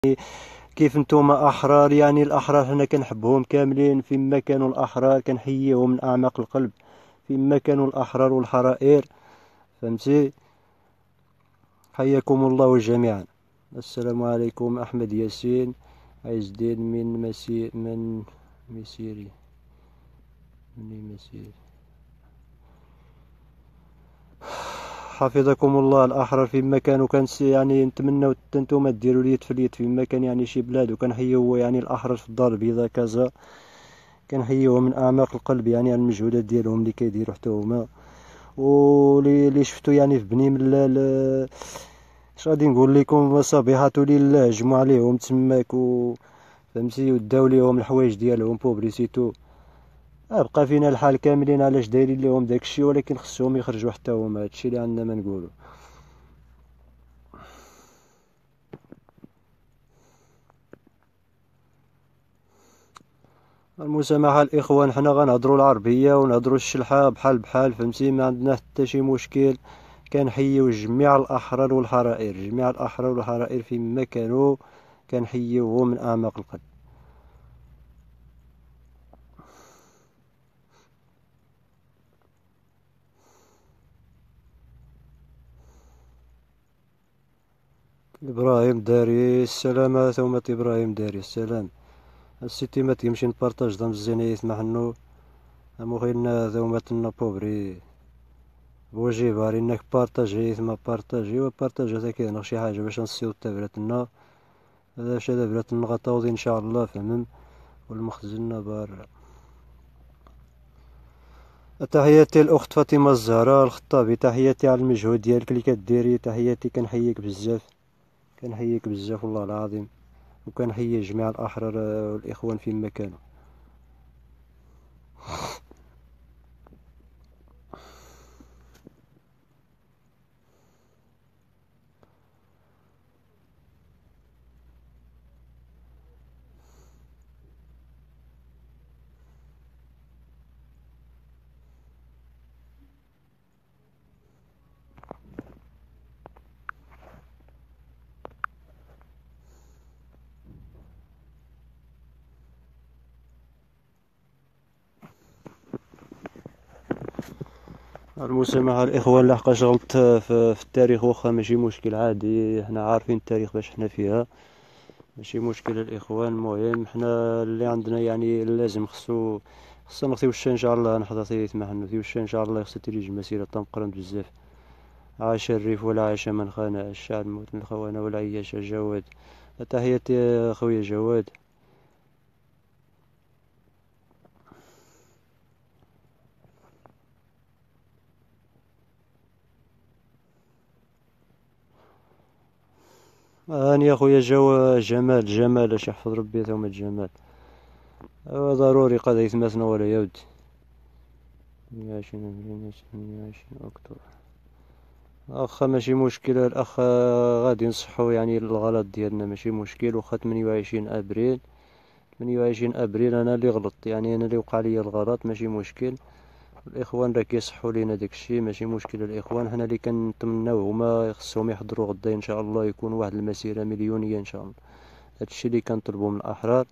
كيف نتوما احرار، يعني الاحرار حنا كنحبهم كاملين، فيما كانوا الاحرار كنحييهم من اعماق القلب، فيما كانوا الاحرار والحرائر، فهمتي؟ حياكم الله جميعا. السلام عليكم. احمد ياسين عز الدين من مسيري من مسيري. حفظكم الله. الاحرار فيما كانوا يعني نتمنوا نتوما ديروا اليد في اليد فيما كان، يعني شي بلاد، وكنحيوا يعني الاحرار في الدار البيضاء كازا، كنحيوهم من اعماق القلب يعني على المجهودات ديالهم اللي كيديروا حتى هما، واللي شفتوا يعني في بني ملال. اش غادي نقول لكم، صبيحة لله هجموا عليهم تماك فهمتي، وداو ليهم الحوايج ديالهم بوبريسيتو. بقى فينا الحال كاملين علاش دايرين ليهم داكشي، ولكن خصهم يخرجوا حتى هما، هادشي اللي عندنا ما نقولوا. المسامحة الإخوان، حنا غنهضروا العربية ونهضروا الشلحة بحال بحال، فهمتي؟ ما عندنا حتى شي مشكل. كنحييو جميع الأحرار والحرائر، جميع الأحرار والحرائر فيما كانوا، كنحييوهم من أعماق القلب. إبراهيم داري السلام، ثومة إبراهيم داري السلام. السيتي ما تيمشي نبارطاج دا مزيان يسمح نو مخيلنا ثومة بوبري بوجي باري انك بارطاجي ثم بارطاجي وبارطاج هذا كيهنغ شي حاجة باش نصيو التبراتنا. هذا شي تبراتنا غطاوضي ان شاء الله، فهمم، والمخزن بار. تحياتي الاخت فاطمه الزهراء الخطابي، تحياتي على المجهود ديالك اللي كديري، تحياتي، كنحييك بزاف، كنحييك بزاف والله العظيم، وكنحيي جميع الاحرار والاخوان فيما كانوا. المسامحة الإخوان، لحقاش غلطت في التاريخ، واخا ماشي مشكل عادي، حنا عارفين التاريخ باش حنا فيها، ماشي مشكل الإخوان. المهم حنا اللي عندنا يعني لازم خصنا نغطيو الشا إن شاء الله، نحضر ثيث محنو ثيو الشا إن شاء الله، خصها تريج مسيرة تنقرن بزاف. عاش الريف ولا عاش من خان، الشعب موت من الخونة ولا عياش جواد. تحياتي خويا جواد. هاني خويا جمال اش يحفظ ربي ثم جمال. ضروري قد يتمثنا ولا يود. 120 أبريل 120 أكتوبر. أخا ماشي مشكل الأخ، غادي نصحو يعني الغلط ديالنا ماشي مشكل، وخا 28 أبريل، 28 أبريل أنا اللي غلط، يعني أنا اللي وقع لي الغلط، ماشي مشكل. الإخوان راه كيصحوا لينا داكشي، ماشي مشكل الإخوان. حنا اللي كنتمناو هما خصهم يحضروا غدا إن شاء الله، يكون واحد المسيرة مليونية إن شاء الله، هادشي اللي كنطلبو من الأحرار.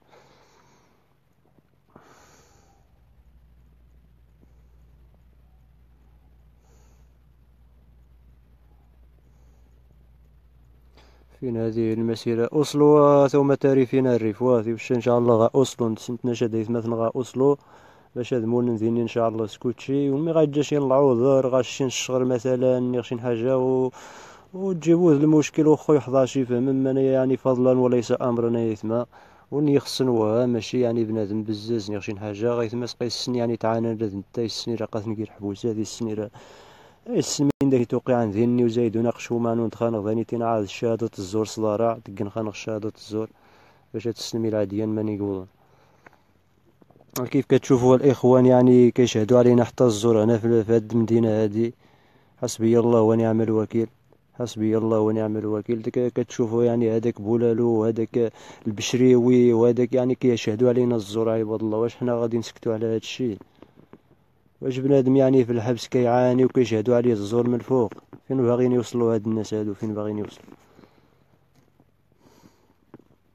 فين هذه المسيرة؟ أوسلو ثم فين الريف واثي وش إن شاء الله غا أوسلو نتسنتنا شديت مثلا غا أوسلو باش هاد مول نذيني إن شاء الله سكوتشي، ومي غايجا شي العوذر غاشي الشغر مثلا شي حاجة وتجيبوه المشكل وخو يحضاشي، فهم أنا يعني فضلا وليس أمرنا يثما، وني خصنوها ماشي يعني بنادم بزاز شي حاجة غيثما سقي السن يعني تعانى لازم تا السن راه قاث نكير حبوس هذه السن راه السمين داك توقي عن ذهني وزايدو ناقشو مانو نتخانق ذاني تينعاد شهادة الزور صدارة دقن خانق شهادة الزور باش تسلمي العاديان ماني يقولون. كيف كتشوفوا الإخوان يعني كيشهدوا علينا حتى الزور هنا في هاد المدينة هادي. حسبي الله ونعم الوكيل، حسبي الله ونعم الوكيل. كتشوفوا يعني هذاك بولالو وهذاك البشريوي وهذاك يعني كيشهدوا علينا الزور عباد الله، واش حنا غادي نسكتوا على هادشي؟ واش بنادم يعني في الحبس كيعاني وكيشهدوا عليه الزور من الفوق؟ فين باغيين يوصلوا هاد الناس هادو؟ فين باغيين يوصلوا؟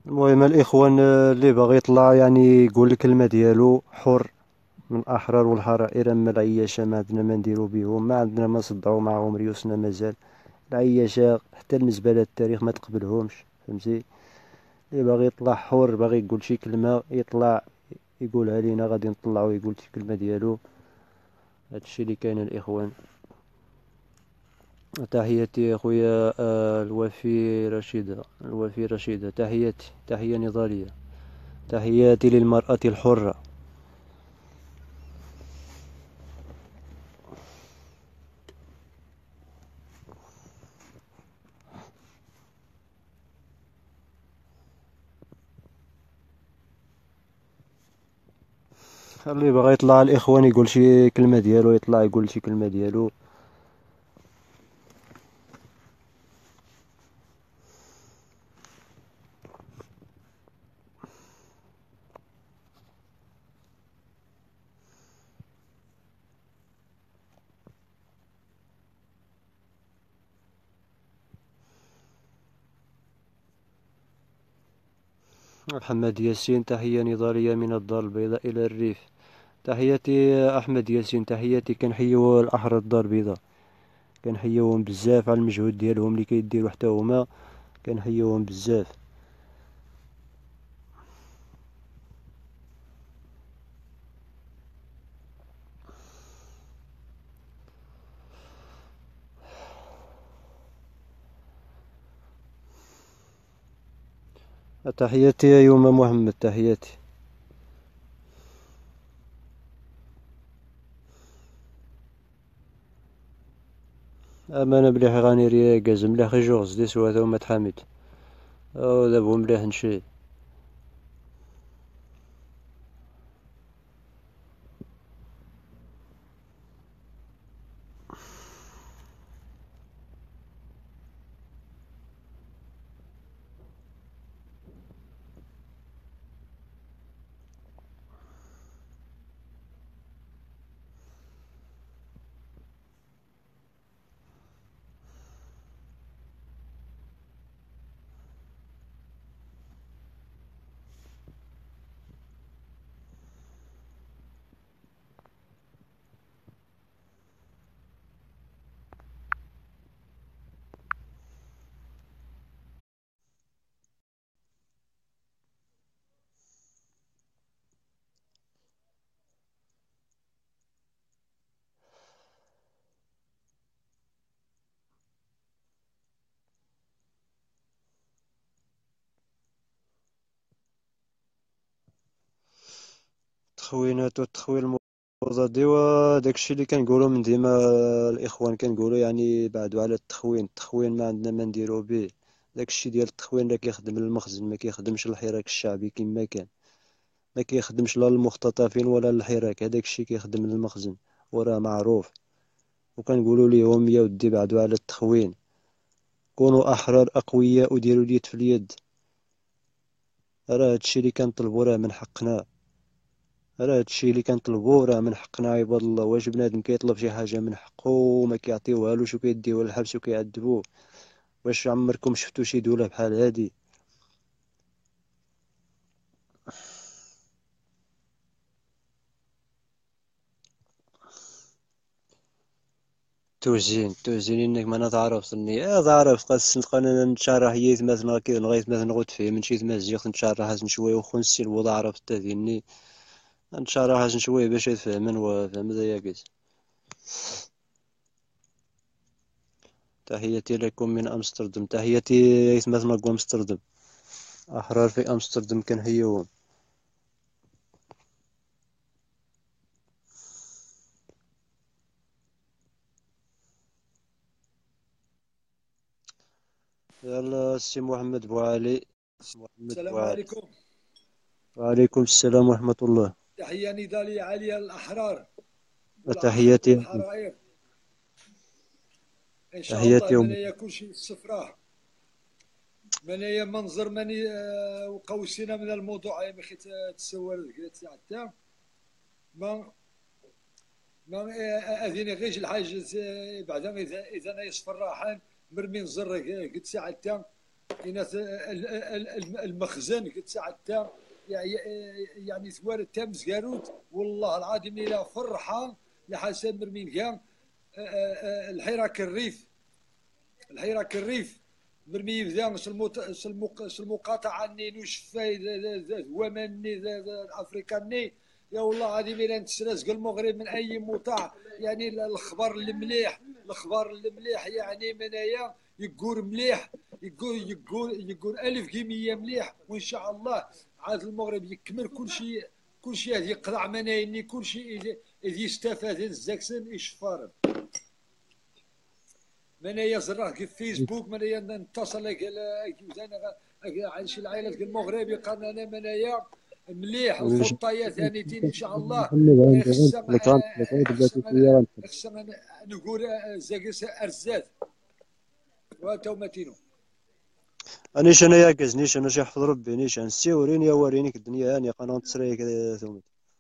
المهم الإخوان، اللي باغي يطلع يعني يقول الكلمة ديالو حر، من الأحرار والحرائر. أما العياشة ما عندنا ما نديرو بيهم، ما عندنا ما نصدعو معاهم ريوسنا مازال. العياشة حتى بالنسبة للتاريخ ما تقبلهمش، فهمتي؟ اللي باغي يطلع حر، باغي يقول شي كلمة يطلع يقولها لينا، غادي نطلعو يقول شي كلمة ديالو. هادشي اللي كاين الإخوان. تحياتي أخويا الوفي رشيدة، الوفي رشيدة، تحياتي، تحية نضالية، تحياتي للمرأة الحرة. اللي بغى يطلع الإخوان يقول شي كلمة ديالو، يطلع يقول شي كلمة ديالو. محمد ياسين، تحية نضالية من الدار البيضاء إلى الريف. تحياتي أحمد ياسين، تحياتي. كنحيو الأحرار الدار البيضاء، كنحيوهم بزاف على المجهود ديالهم اللي كيديرو حتى هما، كنحيوهم بزاف. تحياتي يا يوما محمد، تحياتي. أمانة مليح غاني رياكاز مليح جوغز دي سواتا وما تحامد. أو دابا مليح نشي. تخوينات والتخوين المضاد، و داكشي اللي كنقولو من ديما الإخوان، كنقولو يعني بعدو على التخوين. التخوين ما عندنا ما نديرو به. داكشي ديال التخوين راه كيخدم للمخزن، ما كيخدمش للحراك الشعبي كما كان. ما كيخدمش لا للمختطفين ولا للحراك، هداك الشيء كيخدم للمخزن وراه معروف. وكنقولوا ليهم يا ودي بعدوا على التخوين، كونوا احرار اقوياء وديروا اليد في اليد. راه هادشي اللي كنطلبوا راه من حقنا، راه هادشي اللي كنطلبوا راه من حقنا عباد الله. واش بنادم كيطلب شي حاجه من حقه وما كيعطيوهالوش وكيديوه للحبس وكيعذبوه؟ واش عمركم شفتوا شي دوله بحال هادي؟ توزين انك ما تعرف صني، تعرف خاص نبقى نتشرح ييت مثلا كي لغايه مثلا غوت فيه من شي تمازيغ نتشرح شويه وخنسي الوضع عرف تديني نتشرح شويه باش يفهمن وفهم ذا ياكس. تحياتي لكم من امستردام، تحياتي ييت مثلا كو امستردام، احرار في امستردام كنحيوهم. يلا السي محمد بوعلي، محمد السلام بوعلي. عليكم. وعليكم السلام ورحمه الله. تحية نضالية عالية للأحرار تحياتي، والحرائر. إن شاء الله تحياتي من أم. يكون شيء الصفراه من هي منظر من وقوسنا من الموضوع ما تسول حتى ما ما أذيني غيش الحاج بعد إذا يصفر راحان مرمي نزر قد ساعة المخزن كتساعد يعني ثوار تام زكاروت والله العظيم الى فرحه لحسن مرمين كان الحراك الريف الحراك الريف مرمي يبدا المقاطعه ني نوش فايد ومني افريكاني يا والله العظيم الى نتسرسق المغرب من اي مطاع يعني الاخبار المليح يعني منايا يقول مليح يقول الف كيميه مليح وان شاء الله عاد المغرب يكمل كل شيء هذه يقطع منايني كل شيء يستفاد الزاكسن يشفارم من يزرع في فيسبوك من نتصل لك على شي العائلات المغربي قال انا منايا مليح الخطه ثانيتين ان شاء الله خصنا نقول زاكس ارزات وتومتينو انيش انا ياكز نيش انا شي يحفظ ربي نيش نسيوريني ورينيك الدنيا هاني قناه تسري كذا ثم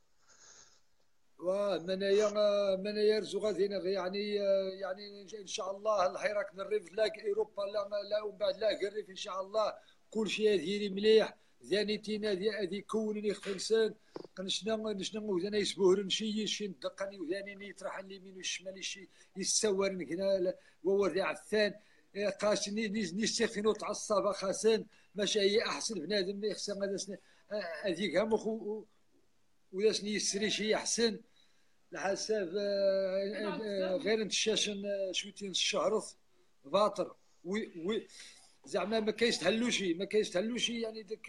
من يرزق يعني ان شاء الله الحراك نريف لاك اوروبا لا ومن بعد لاك الريف ان شاء الله كل شيء ديري مليح ثانيتين هذه كونني خلسان نشنا ثاني يسبوهرن شي ندقني وثاني يطرح اليمين والشمال شي يسورن هنا وورد عفان قاسني نستخدموا تعصب خاسن ماشي هي احسن بنادم يخسر هذيك هم وياسني يسري شي احسن لحساب غير نتشاشن شويتين الشهرث باطر وي زعما ما كيستهلوشي يعني ديك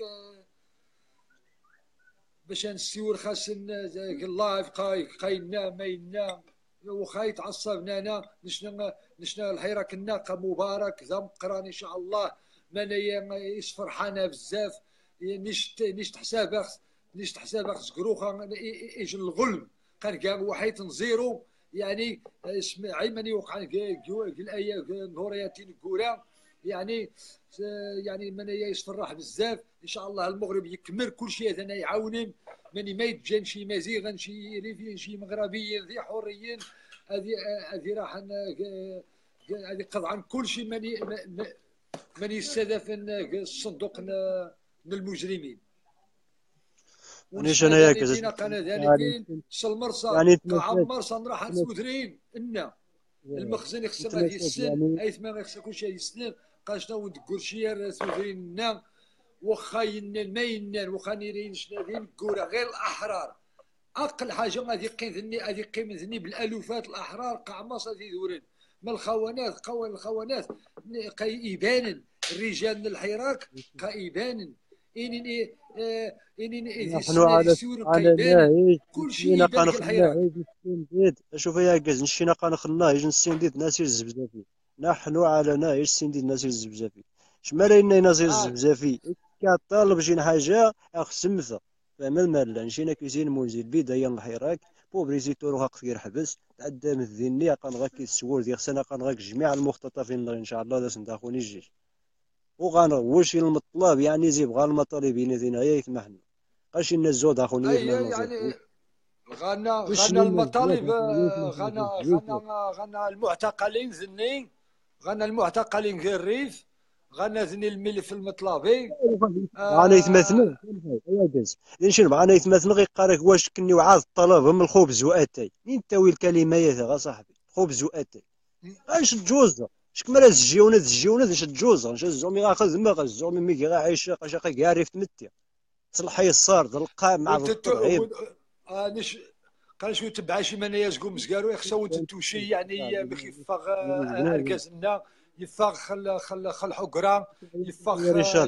باش نسيور خاصن اللايف قاينا ما ينام وخا يتعصب انا نشنا الحراك الناقه مبارك ذا مقران ان شاء الله منايا يسفرحانه بزاف نشت حساب زكروخه ايش الغلب كان كاع وحيد نزيرو يعني اسمع عيمني وقع الايه نورياتين كورا يعني من يسفرح بزاف ان شاء الله المغرب يكمل كل شيء هذا يعاونن ماني ما يتجن شي مزيغا شي ريفيين شي مغربيين ذي حريين هذه راح هذه قطعا كل شيء من يستهدف الصندوق من المجرمين انيش انا ياكز يعني كعمر صنراح سودرين إنا المخزن يخسر هذه السن أي ثمان يخسر كل شيء يسلم قال شنو تقول شي سودرين إنا وخا ينن ما ينن وخا نيرين شنادين كورة غير الأحرار أقل حاجة غادي قيم ذني بالألوفات الأحرار قعماص هذه دورين ما الخونات يبانن الرجال الحراك يبانن نحن على كل شيء يبان الحراك شوف يا كاز نشينا قنخنا يجي نسين ديت ناس الزبزافي نحن على نايش سين ديت ناس الزبزافي شمال لنا ناس الزبزافي كطالب جين حاجه اخسمثه فما المال نشينا كيزين مونزي البدايه الحراك بوبريزيتور وهاك غير حبس تعدى من الذنيا قنغا كيسول ديال سنه قنغا جميع المختطفين ان شاء الله داس نداخوني الجيش وغنغوش المطلب يعني زي بغا المطالبين ذينا يا يتمحنا قاش الناس زود اخوني يعني غنى المطالب غنى المعتقلين ذني غنى المعتقلين في الريف غنى ذني الملف المطلبي معنا يتمثلوا يا جاز شنو معنا يتمثلوا غيقارك واش كني وعاظ الطلب من الخبز واتاي مين تاوي الكلمه يا غا صاحبي خبز واتاي اش الجوزه شكمل الزجيونه اش الجوزه اش الزومي غاخذ ما الزومي مي غا عايش قاشا كيعرف تمتي صلحي الصار القاع مع الطريب قال شو تبع شي منايا زكو مسكارو يخسو تنتوشي يعني مخفق اركازنا يفاق خل حقرا يفاق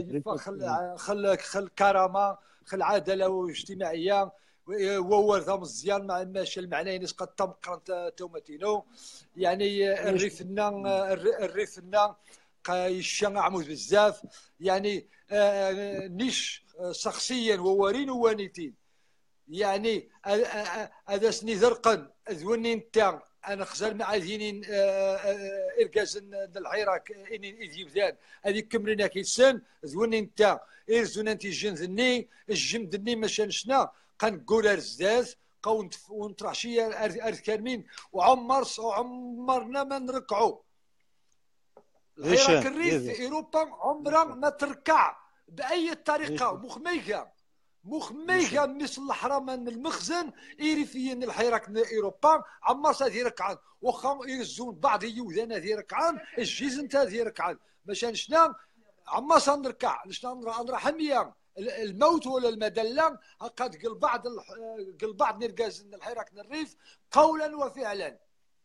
خل كرامه خل عداله واجتماعيه وهو ذا مزيان مع ماشي المعنى نسقط تمقرن توماتينو يعني الريفنا قايشان عمود بزاف يعني نيش شخصيا وورين ووانيتين يعني هذا سني ذرقا ذوني انت انا خزال مع ذينين اركاز الحراك اني يبدان هذه كمرنا كيسان ذوني انت ارزونا انت الجن ذني الجم ذني ماشي شنا قنقول ارزاز قون ونطرح شي اركانين وعمرنا ما نركعوا الحراك الريف في اوروبا عمرها ما تركع باي طريقه. مخميكا مثل الحرمان المخزن ايريفيين الحراك اوروبا عمر سادي ركعان واخا يرزون بعض يوذانا ذي ركعان الجيز نتا ذي ركعان باش شنا عما سنركع شنا نرحميا الموت ولا المدلة قد قل بعض نرقاز الحراك الريف قولا وفعلا.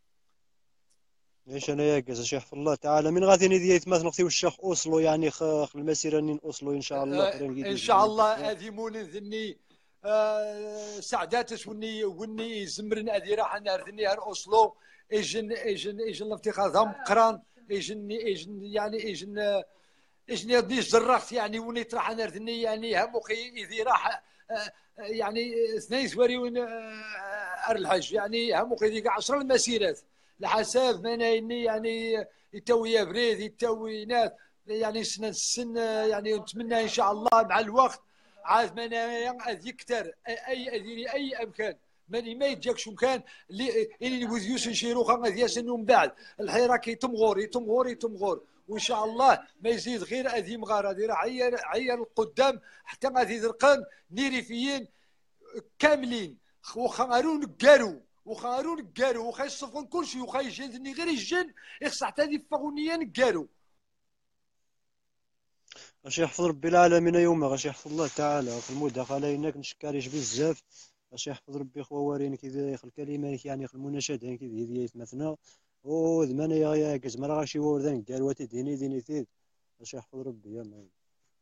ايش انا ياكز الشيخ حفظ الله تعالى من غادي نديت مثلا نختيو الشيخ اوسلو يعني المسيره نين اوسلو ان شاء الله ان شاء الله هذه مون ذني سعداتش وني زمرن هذه راح نردني هر اوسلو اجن الافتقاد قران اجن يعني اجن يدي زرخت يعني وني راح نردني يعني هم اخي اذا راح يعني اثنين سواري وين الحج يعني هم اخي ذيك 10 المسيرات لحساب ما يعني يتوي بريد يتوي ناس يعني السن يعني نتمنى ان شاء الله مع الوقت عاد ما يكثر اي امكان ماني ما يتجاكش مكان اللي وذيوس نشيروخا غادي من بعد الحراك يتمغور وان شاء الله ما يزيد غير هذه مغاره هذه راه عير القدام حتى غادي يذرقن نيريفيين كاملين وخارون قارو وخا يصفون كل شيء وخا يجلدني غير الجن يخص حتى هذه فغونيا قارو. اش يحفظ ربي العالمين يوم غاش يحفظ الله تعالى في المداخله انك نشكاريش بزاف اش يحفظ ربي خوا وارينك كذا يخ الكلمات يعني خ المناشدين كذا هذه مثلا او زمان يا كزمان غاشي وردان قال واتي ديني تيد اش يحفظ ربي يا مان.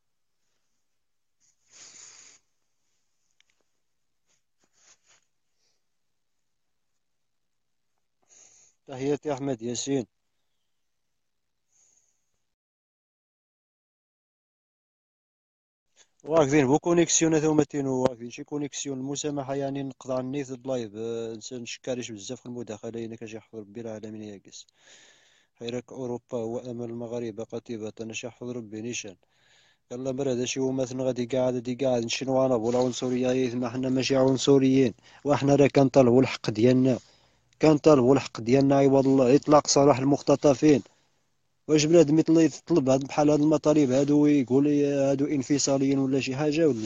تحياتي احمد ياسين. واخدين بو كونيكسيون هذا هما تينو واخدين شي كونيكسيون المسامحه يعني نقطع النيت اللايف نشكاريش بزاف في المداخله انك اش يحفظ ربي العالمين ياكس حراك اوروبا هو امل المغاربه قطيبه انا يحفظ ربي نيشان يلا مرة هذا شي هو مثلا غادي قاعد نشنو انا بولا عنصريه ما حنا ماشي عنصريين وحنا راه كنطالبوا الحق ديالنا عوض الله اطلاق سراح المختطفين. واش بنادم يطلب بحال هاد المطالب هادو ويقول هادو انفصاليين ولا شي حاجه ولا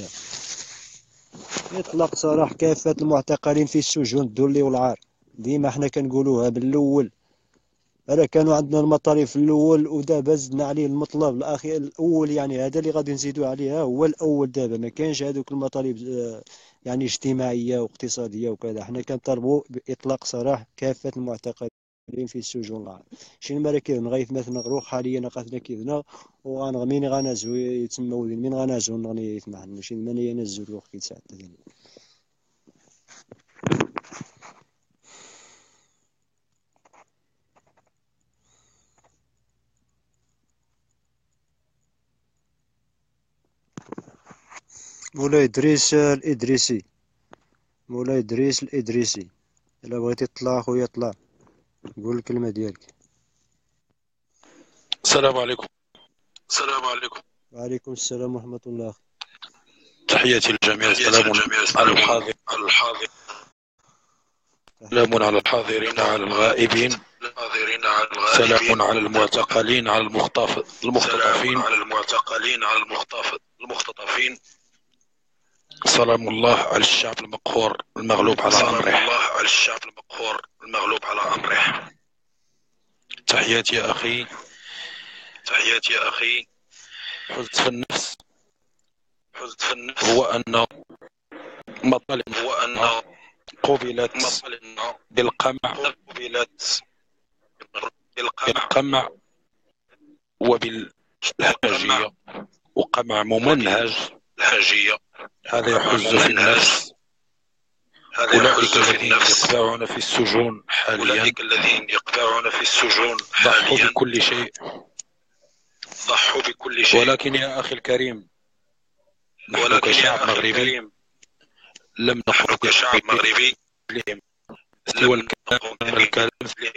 اطلاق سراح كافه المعتقلين في السجون الدولي والعار ديما حنا كنقولوها بالاول راه كانوا عندنا المطالب في الاول ودابا زدنا عليه المطلب الاخير الاول يعني هذا اللي غادي نزيدو عليها هو الاول دابا ما كاينش هذوك المطالب يعني اجتماعيه واقتصاديه وكذا حنا كنطالبوا باطلاق سراح كافه المعتقلين في السجون العار شي المرا كيف غايث مثلا غروخ حاليا قاتنا كيفنا وغنغمين غنازو يتسمى ودين من غنازو نغني يسمع ماشي من ينزل الوقت كيتساعد مولاي إدريس الإدريسي إلا بغيتي تطلع أخويا طلع قول الكلمة ديالك. السلام عليكم. وعليكم السلام ورحمة الله. تحياتي للجميع. سلام على الحاضر سلام على الحاضرين على الغائبين سلام على المعتقلين على المختطفين سلام الله على الشعب المقهور المغلوب على أمره. تحياتي يا أخي. حزت في النفس هو أن مطالبنا قبلت بالقمع وبالهجية وقمع ممنهج. هذا يحز في النفس. أولئك الذين يقبعون في السجون حاليا ضحوا بكل شيء. ولكن يا أخي الكريم نحن كشعب مغربي لم نقم بهم استوى الكلام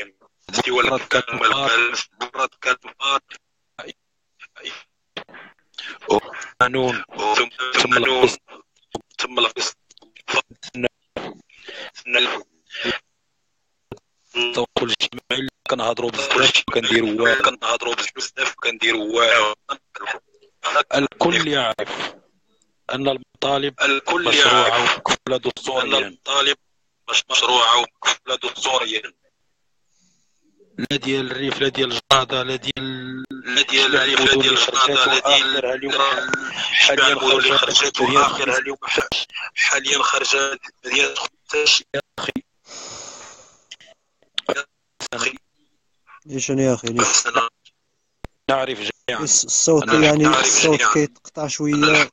قانون ثم القسط التوكل الاجتماعي كنهضروا بزاف وكنديروا واعر. الكل يعرف أن المطالب مشروعة ومكفولة دستوريا، لا ديال الريف لا ديال الجرادة لا ديال الريف لا ديال الجرادة لا ديال حاليا اليوم حاليا خرجت مدينة خمساش. يا أخي ايش يا اخي نعرف جميعا الصوت يعني الصوت كيتقطع شويه.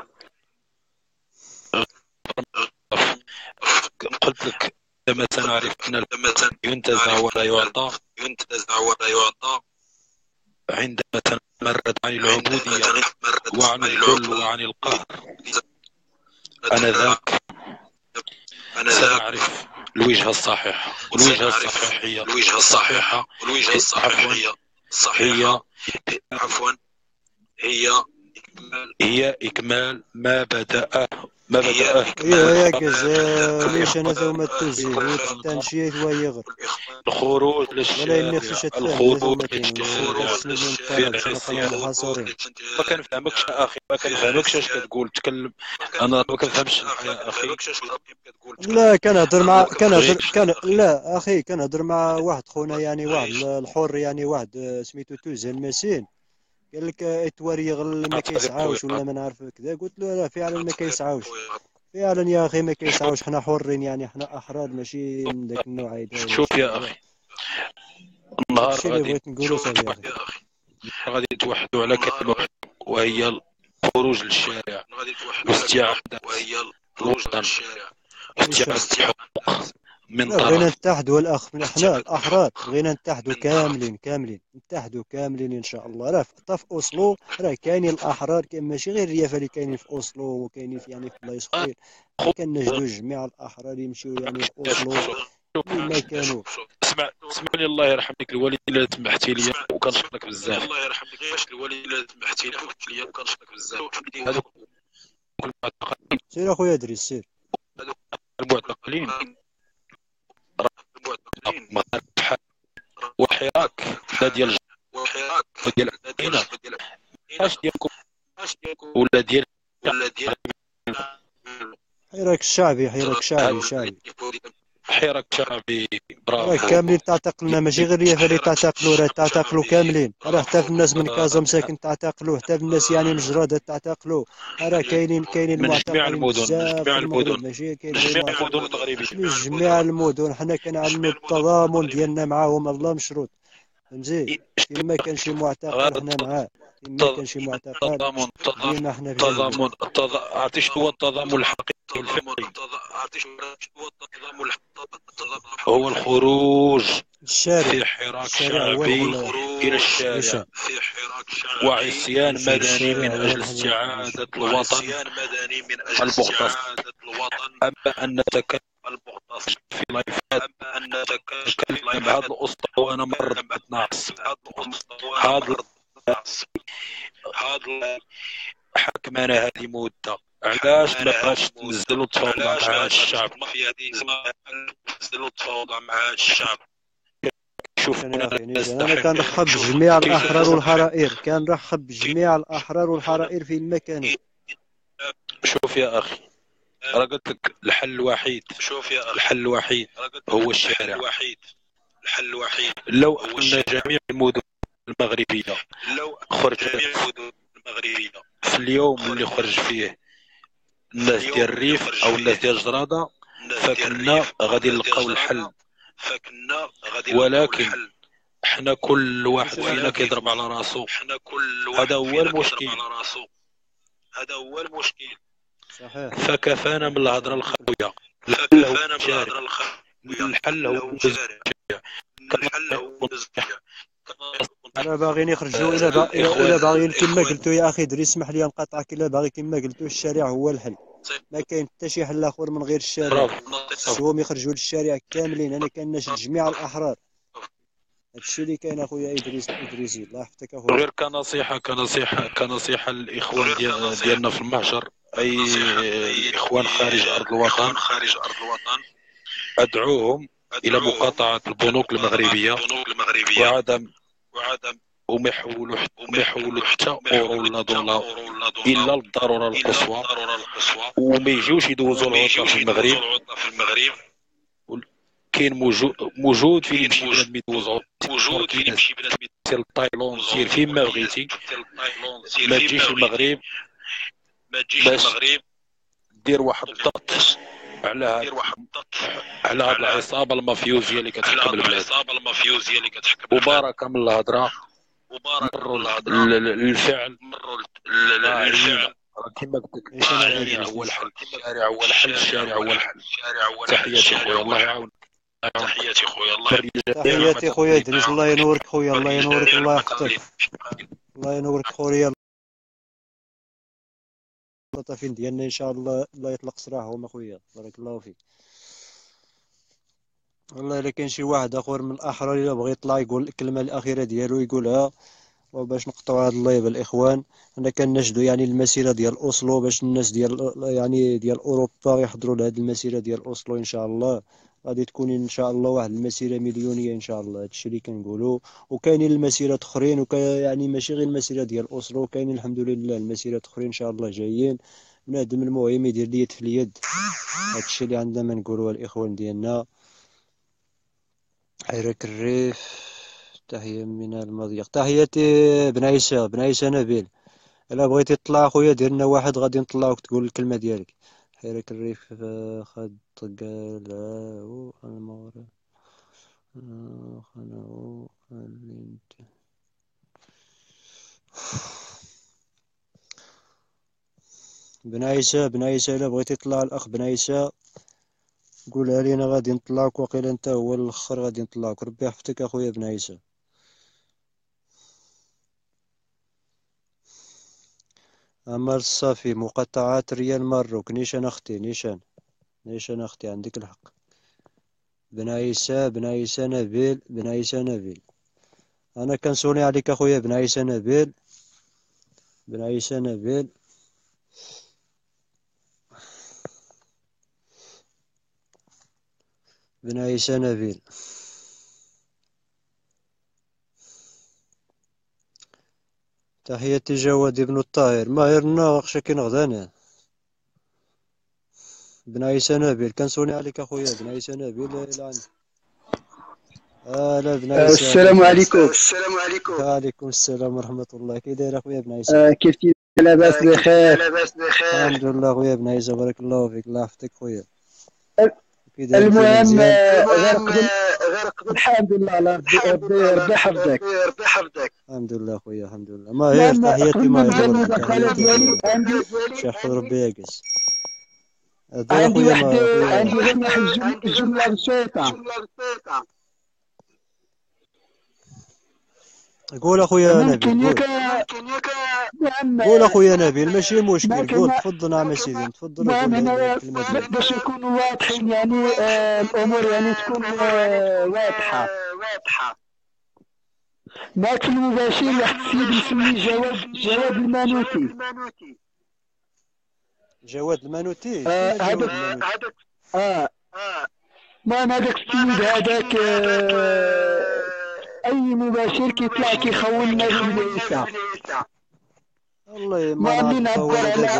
قلت لك لما سنعرف أن ينتزع ولا يعطى عندما تنمرد عن العبودية وعن الذل وعن القهر، أنذاك سنعرف الوجهة الصحيحة. والوجهة الصحيحة هي إكمال ما بدأه. يا كزا ليش انا ثم التوزيع والتنشيط ويغر الخروج للشارع ما كنفهمكش اخي، ما كنفهمكش اش كتقول. تكلم انا ما كنفهمش يا اخي. لا لا اخي كنهضر مع واحد خونا يعني واحد الحر يعني واحد سميتو توزع المسين، قال لك اتواري غل ما كيسعاوش ولا ما نعرف كذا. قلت له لا فعلا ما كيسعاوش فعلا يا اخي ما كيسعاوش. حنا حرين يعني حنا احرار ماشي من ذاك النوع هذا. شوف يا اخي النهار غادي توحدوا على كلمة وهي الخروج للشارع واستعادة الوطن واستعادة الحقوق من طرف. بغينا نتحدوا الاخ احنا الاحرار بغينا نتحدوا كاملين نتحدوا كاملين ان شاء الله. راه في اوسلو راه كاينين الاحرار، ماشي غير الريافه اللي كاينين في اوسلو وكاينين في يعني في بلايص اخرين. كنجدوا جميع الاحرار يمشيو يعني في اوسلو ما كانوا. اسمعني الله يرحم لك الوالد الا سمحتي لي وكنشكرك بزاف. الله يرحم لك الوالد الا سمحتي لي وكنشكرك بزاف. هذوك المعتقلين سير اخويا ادريس سير. المعتقلين وحراك لا ديال المدينة اش ديالكم ولا ديال حراك شعبي برافو. راه كاملين تعتقلنا، ماشي غير الريافه اللي تعتقلوا، راه تعتقلوا كاملين. راه حتى في الناس من كازا مساكن تعتقلوا، حتى في الناس يعني من جرادة تعتقلوا. راه كاينين معتقلين بزاف في المغرب، ماشي كاين جميع المدن المغربية من جميع المدن. حنا كنعلموا التضامن ديالنا معاهم الله مشروط، فهمتي؟ كما كان شي معتقل حنا معاه، كما كان شي معتقل ديما حنا في التضامن. عرفتي شنو هو التضامن الحقيقي الفعلي؟ هو الخروج في حراك شعبي إلى الشارع وعصيان مدني من أجل استعادة الوطن المغتصب. أما أن نتكلم في لايفات نتكلم هذا الأسطوانة مرة ناقص هذا حكمنا هذه مدة. علاش ما بغاش تنزلوا تفاوضوا مع الشعب؟ شوف انا كنرحب بجميع الاحرار والحرائر، فين ما كانوا. شوف يا اخي راه قلت لك الحل الوحيد هو الشارع. لو أن جميع المدن المغربية خرجت في اليوم اللي خرج فيه الناس ديال الريف او الناس ديال الجرادة فكنا غادي نلقاو الحل. ولكن حنا كل واحد فينا كيضرب على راسو. هذا هو المشكل. صحيح. فكفانا من الهضره الخاويه. الحل هو انا باغيين يخرجوا الا باغيين كما قلتوا يا اخي دري اسمح لي نقاطعك. الا باغي كما قلتوا الشارع هو الحل، ما كاين حتى شي حل اخر من غير الشارع. خصهم يخرجوا للشارع كاملين. انا كنناشد جميع الاحرار، هادشي اللي كاين اخويا ادريسي الله يحفظك اخويا. غير كنصيحه للاخوان ديالنا في المهجر، اي اخوان خارج ارض الوطن، ادعوهم الى مقاطعه البنوك المغربيه وعدم وما يحولوا حتى اورو ولا دولار الا للضروره القصوى، وما يجيوش يدوزوا العطله في المغرب. كاين موجود فين يمشي بنادم يدوز عطله، سير لتايلاند، سير فين ما بغيتي، ما تجيش المغرب باش دير واحد الضغط على هاد العصابه المافيوزيه اللي كتحكم البلاد. وبارك من الهضره مروا للفعل. كما قلت لك الشارع هو الحل، الشارع هو الحل. تحياتي خويا، الله يعاونك. تحياتي خويا ادريس، الله ينورك خويا، الله ينورك، الله يحفظك، الله ينورك خويا. الطافين ديالنا ان شاء الله، الله يطلق سراحهم اخويا، بارك الله فيك. والله الا كاين شي واحد اخر من الاحرار الا بغى يطلع يقول الكلمه الاخيره ديالو يقولها، وباش نقطعوا هذا اللايف الاخوان. انا كنشدوا يعني المسيره ديال اوسلو باش الناس ديال يعني ديال اوروبا يحضروا لهذه المسيره ديال اوسلو ان شاء الله. غادي تكون ان شاء الله واحد المسيره مليونيه ان شاء الله، هادشي اللي كنقولوا. وكاينين المسيرات اخرين يعني ماشي غير المسيره ديال اوسلو، كاينين الحمد لله المسيرات اخرين ان شاء الله جايين. بنادم المهم يدير اليد في اليد، هادشي اللي عندنا ما نقولوا الاخوان ديالنا. حيرك الريف، تحية من المضيق. تحياتي بن عيسى، بن عيسى نبيل. الا بغيتي تطلع اخويا دير لنا واحد غادي نطلعوك تقول الكلمة ديالك. حيرك الريف خد قالو المغرب خناو انت. بن عيسى، بن عيسى الا بغيتي تطلع الاخ بن عيسى قولها لينا غادي نطلعوك، وقيلا انت هو الاخر غادي نطلعوك. ربي يحفظك اخويا بن عيسى. عمر الصافي، مقاطعات ريال ماروك. نيشان اختي، نيشان اختي، عندك الحق. بن عيسى، بن عيسى نبيل، بن عيسى نبيل. انا كنسوني عليك اخويا بن عيسى نبيل، بن عيسى نبيل. بن عيسى نبيل. تحياتي جواد ابن الطاهر. ماهر ناقشة كي نغدانا. بن عيسى نبيل كنسوني عليك اخويا بن عيسى نبيل. الى لا بن عيسى. السلام عليكم. السلام عليكم. وعليكم السلام ورحمة الله. كي داير اخويا بن عيسى؟ كيف لاباس بخير؟ لاباس بخير الحمد لله اخويا بن عيسى، بارك الله فيك، الله يحفظك خويا. المهم غير الحمد لله، ربي يحفظك. الحمد لله خويا، الحمد لله. ماهر تحياتي ماهر، شيخ يحفظ ربي ياكس. عندي غير واحد جملة بسيطة. قول اخويا نبيل، قول اخويا نبيل، ماشي مشكل، قول تفضل. نعم سيدي تفضل. باش نكونوا واضحين يعني الامور يعني تكون واضحه. معك المباشر واحد السيد مسمي جواد المانوتي. جواد المانوتي هذاك المهم هذاك السيد هذاك اي مباشر كيطلع كيخون النبي العيسى. والله ما نعرف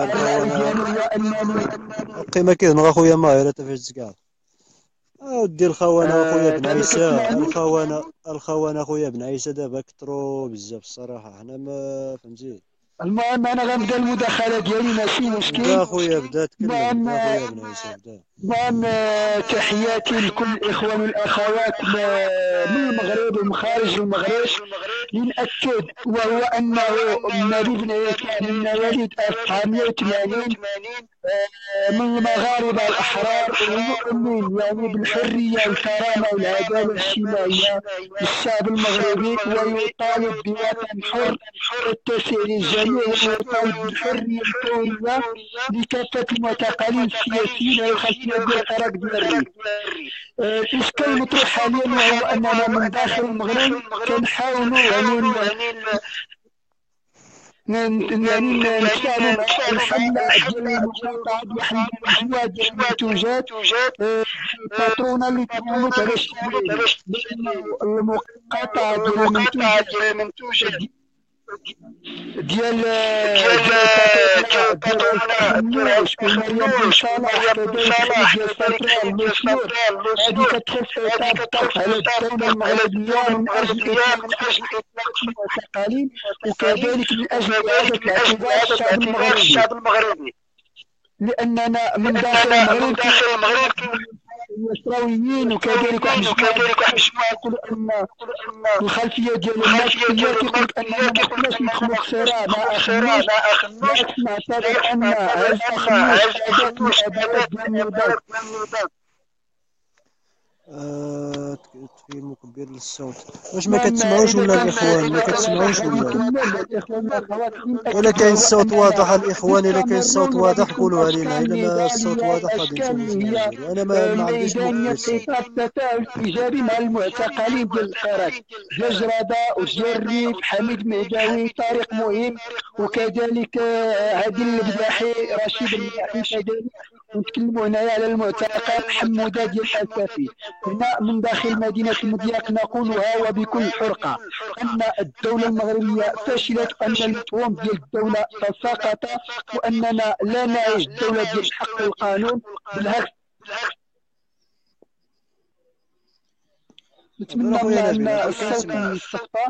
القيمة كيهضر اخويا ماهر تفاش كاع. ودي الخونه اخويا بن عيسى، الخونه اخويا بن عيسى دابا كثروا بزاف الصراحه، حنا ما فهمتي. المهم انا غنبدا المداخله ديالي ماشي مشكل. بدا اخويا بدا تكلم، بدا اخويا بن عيسى بدا. المهم تحياتي لكل الاخوان والاخوات من المغرب ومن خارج المغرب. لنأكد وهو انه النبي بن عيسى من مواليد 1980 من المغاربه الاحرار المؤمن يعني بالحريه والكرامه والعداله الاجتماعيه للشعب المغربي، ويطالب بوطن حر يتسع للجميع، ويطالب بالحريه الفوريه لكافه المعتقلين السياسيين والخلفيه ديال الحراك ديال الريف. الاشكال المطروح حاليا وهو اننا من داخل المغرب كنحاولوا يعني يعني نتفاعلوا مع الحملة ديال مقاطعة وحل مجموعة ديال المنتوجات الباترونة اللي تعملوا على الشعب، لأن المقاطعة ديال المنتوجات ديال النوش ومريم بن صالح كذلك ديال سنترال لوسيور، هذه كتدخل في إطار الضغط على الدولة المغربية من أجل إطلاق المعتقلين، وكذلك من أجل إعادة الاعتبار الشعب المغربي، لأننا من داخل المغرب النصراويين وكذلك واحد مجموعة يقولوا أن الخلفية ديال الماركسية كيقول لك أننا ما خصناش ندخلوا في صراع مع أخنوش، بالعكس نعتبر أن عز أخنوش أداة من الأدوات ديال النضال. تفهيم مكبر للصوت. واش ما كتسمعوش ولا الاخوان ما كتسمعوش ولا كاين الصوت واضح الاخوان؟ الا كاين الصوت واضح قولوا علينا، الا ما الصوت واضح غادي نسمعوا. انا ما عنديش التفاعل ايجابي مع المعتقلين ديال الحراك جرادة وجريف حميد مهداوي طارق مهم وكذلك عادل البداحي رشيد البداحي كذلك، ونتكلموا هنايا على المعتقل حمودة ديال الأسافي. هنا من داخل مدينة المضياق نقولها وبكل حرقة أن الدولة المغربية فشلت، وأن المفهوم ديال الدولة تساقط، وأننا لا نعيش الدولة ديال الحق والقانون، بالعكس. نتمنى أن الصوت يصفى.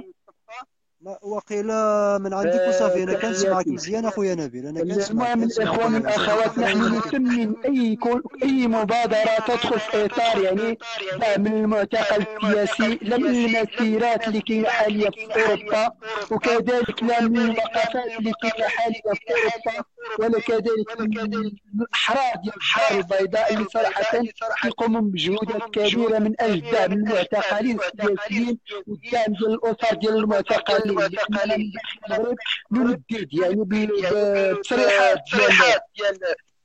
وقيلا من عندك وصافي. انا كنسمعك مزيان اخويا نبيل، انا كنسمعك. المهم الاخوان والاخوات، نحن نثمن اي مبادره تدخل في اطار يعني دعم المعتقل السياسي، لا من المسيرات اللي كاينه حاليا في اوروبا، وكذلك لا من الوقفات اللي كاينه حاليا في اوروبا، ولا كذلك من الاحرار ديال الدار البيضاء اللي صراحه يقومون بمجهودات كبيره من اجل دعم المعتقلين السياسيين والدعم ديال الاسر ديال المعتقلين. لأننا من داخل المغرب نندد يعني بتصريحات ديال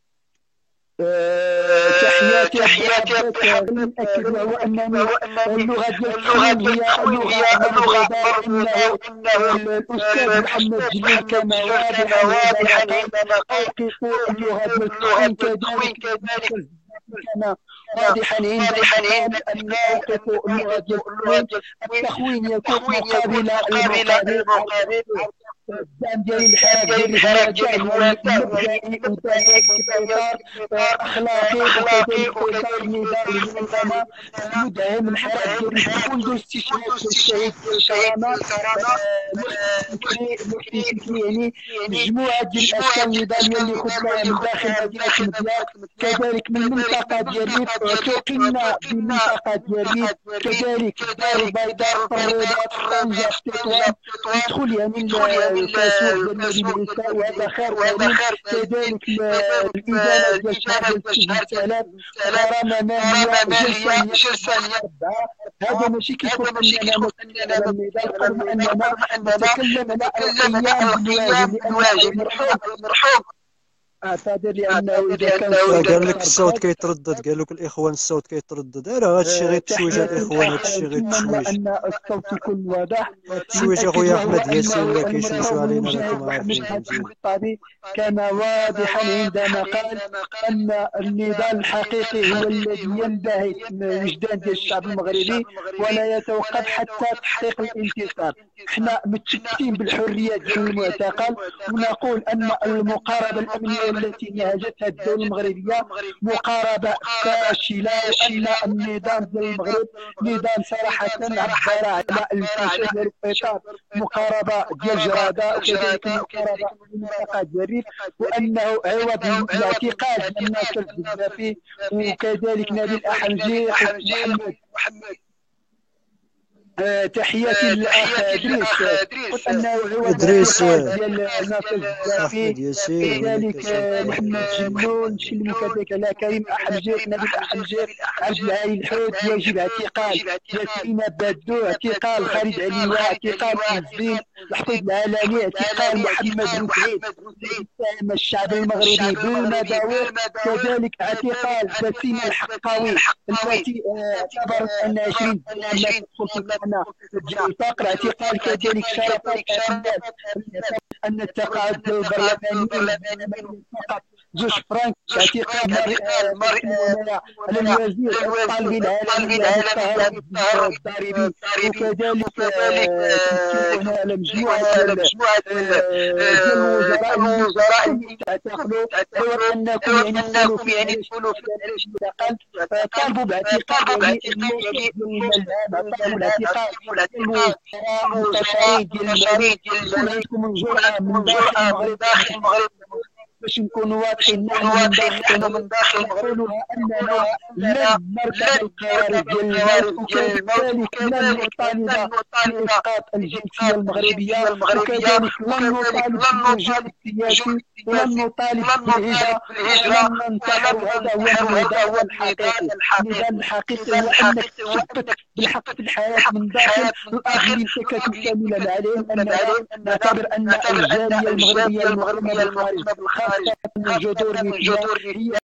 تحياتي نأكد وهو أنني اللغة ديال التحويل هي لغة مرفوضة، إنه الأستاذ محمد جليل كان واضحا عندما أوقفوا اللغة ديال التحويل، كذلك كان واضحا عند أن أوقفوا اللغة ديال التحويل يكون مقابل المقابل. الدعم ديال الحراك ديال مبدئي وإطار أخلاقي وإطار نضالي، لأننا ندعم الحراك ديال منذ استشهاد الشهيد ديال فكري يعني مجموعة ديال الأشكال النضالية اللي خدناها من داخل مدينة المضياق، كذلك من المنطقة ديال الريف اعتقلنا بمنطقة ديال الريف، كذلك الدار البيضاء الرباط طنجة تطوان يدخل يعني التسويق ديال مدينة النساء، وهذا خير وعليم. كذلك الإدانة ديال الشهر ديال 6000 غرامة مالية جلسانية 4. هذا ماشي كيكون أننا نتكلم على النضال قبل أننا نتكلم على القيام بالواجب، لأن المرحوم اعتذر لانه اذا كان قال لك الصوت كيتردد، قال لك الاخوان الصوت كيتردد. هذا الشيء غير تشويش الاخوان، هذا الشيء غير تشويش. ان الصوت يكون واضح. تشويش اخويا احمد ياسين اللي كيشوشوا علينا راكم عارفين. كان واضحا عندما قال ان النضال الحقيقي هو الذي ينبهي وجدان ديال الشعب المغربي ولا يتوقف حتى تحقيق الانتصار. احنا متشككين بالحريه ديال المعتقل، ونقول ان المقاربه الامنيه التي نهجتها الدولة المغربية مقاربة فاشلة، وأن النظام ديال المغرب نظام صراحة عبر على الانتشار والإطار مقاربة ديال جرادة، وكذلك مقاربة المنطقة ديال الريف، وأنه عوض الاعتقال ديال الناصر القذافي وكذلك نبيل أحمدي ومحمد. تحياتي للاخ ادريس، قلت انه هو ادريس ديال ناصر القذافي، كذلك محمد جنون، نشكلمو كذلك على كريم احمجير، نبيل احمجير، عبد العالي الحوت، يجب اعتقال ياسين بادو، اعتقال خالد عليوة، اعتقال الزين الحفيظ العلاني، اعتقال محمد بن سعيد اتهم الشعب المغربي بالمداوير، كذلك اعتقال بسيم الحقاوي التي اعتبرت ان 20 ديال الفقر، اعتقال كذلك شرفات أن التقاعد البرلماني فقط 2 فرانك اعتقال على الوزير الطالب العالمي الضاربي، وكذلك تمكين على مجموعة ديال الوزراء اللي تعتقلوا، أنكم يعني تقولوا في الاعتقال طالبوا باعتقال الوزراء المستشارين ديال المغرب. عندكم الجرأة من داخل المغرب باش نكونوا واضحين نحن من داخل نقولوا اننا لن نركب القوارب ديال الموت، وكذلك لن نطالب باسقاط الجنسيه المغربيه، وكذلك لن نطالب بالوجود السياسي، ولن نطالب بالهجره، ولن ننتحر. هذا هو النضال الحقيقي، هو انك تثبت بالحق في الحياه من داخل الارض اللي انت كتمثل عليهم. اننا نعتبر ان الجاليه المغربيه المقيمه بالخارج من جذور هي